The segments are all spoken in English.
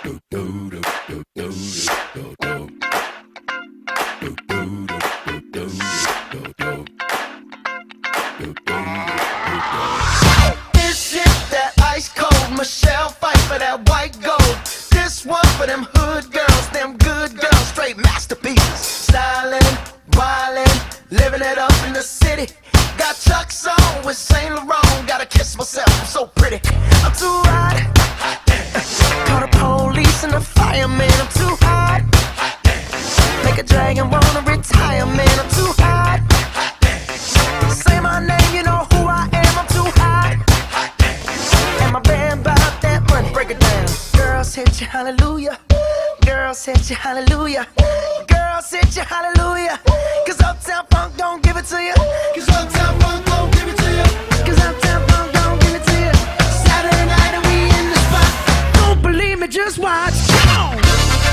This is that ice cold Michelle fight for that white gold. This one for them hood girls, them good girls, straight masterpieces. Stylin', wildin', living it up in the city. Got Chuck's on with Saint Laurent. Gotta kiss myself, I'm so pretty. I'm too hot. Call the police and the fireman. I'm too hot. Make a dragon wanna retire, man. I'm too hot. Say my name, you know who I am. I'm too hot. And my band bought that money. Break it down. Girls hit you, hallelujah. Girls hit you, hallelujah. Girls hit you, hallelujah. Cause Uptown Funk don't give it to you. Cause Uptown Funk don't give it to you. Cause Uptown Funk don't give it to you. Saturday night and we in the spot. Don't believe me, just watch. Come on.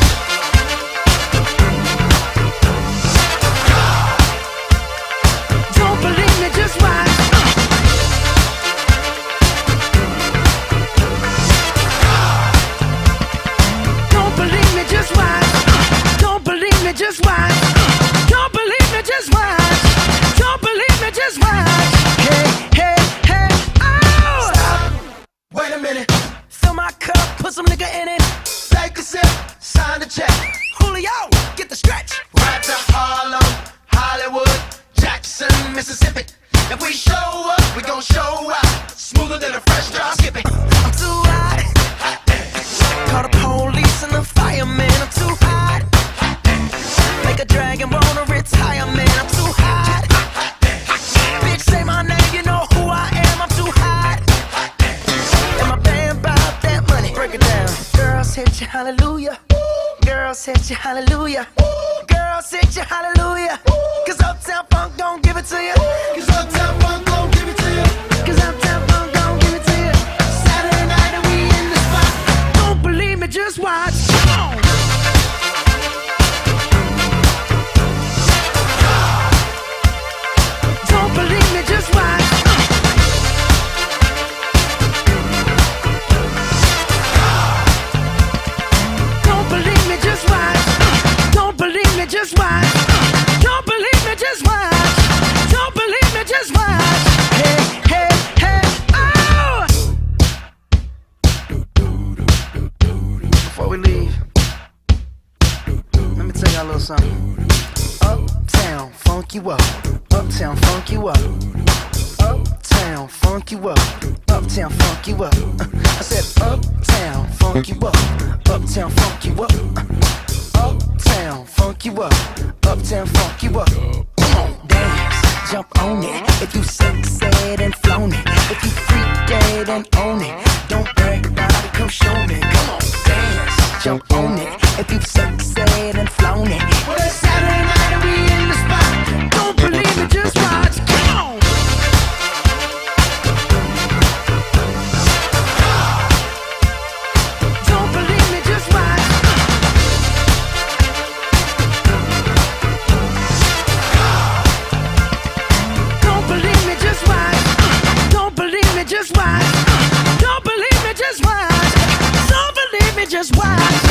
Don't believe me, just watch. Don't believe me, just watch. Don't believe me, just watch. Don't believe me, just watch. Don't believe me, just watch. Hey, hey, hey, oh! Stop. Wait a minute. Fill my cup, put some nigga in it. Take a sip, sign the check. Julio, get the stretch. Right to Harlem, Hollywood, Jackson, Mississippi. If we show up, we gon' show out. Smoother than a fresh drop skipping. I'm too hot. Call the police and the fireman. I'm too hot. Make a dragon wanna retire, man. I'm too hot. Bitch, say my name, you know who I am. I'm too hot. And my band bought that money. Break it down. Girls hit you, hallelujah. Girls hit you, hallelujah. Girls hit you, hallelujah. Cause Uptown Funk don't give it to you. Cause Uptown Funk don't give it to you. Cause Uptown Funk don't give it to you. Saturday night and we in the spot. Don't believe me, just watch. Come on. Don't believe me, just watch. Don't believe me, just watch. Don't believe me, just watch. Don't believe me, just watch. Don't believe me, just watch. Hey, hey, hey, oh! Before we leave, let me tell y'all a little something. Uptown, funk you up. Uptown, funk you up. Uptown, funk you up. Uptown, funk you up. I said uptown, funk you up. Uptown, funk you up. Uptown, funk you up. Uptown, funk you up. Come on, dance, jump on it. If you sexed and flown it. If you freak dead and own it. Don't brag about it, come show me. Come on, dance, jump on it. If you sexed and flown it. Well, it's Saturday night and we in the spot. Don't believe me, just watch. Come on. Don't believe me, just watch. Don't believe me, just watch. Don't believe me, just watch. Don't believe me, just watch. Don't believe me, just watch.